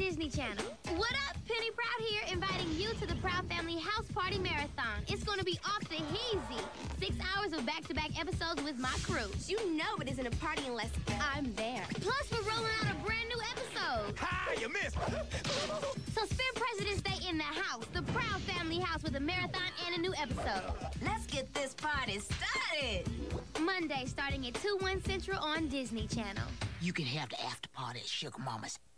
Disney Channel. What up? Penny Proud here, inviting you to the Proud Family House Party Marathon. It's gonna be off the heezy. 6 hours of back-to-back episodes with my crew. You know it isn't a party unless I'm there. Plus, we're rolling out a brand new episode. Ha! You missed! So spend President's Day in the house, the Proud Family House, with a marathon and a new episode. Let's get this party started. Monday, starting at 2/1 Central on Disney Channel. You can have the after party at Sugar Mama's.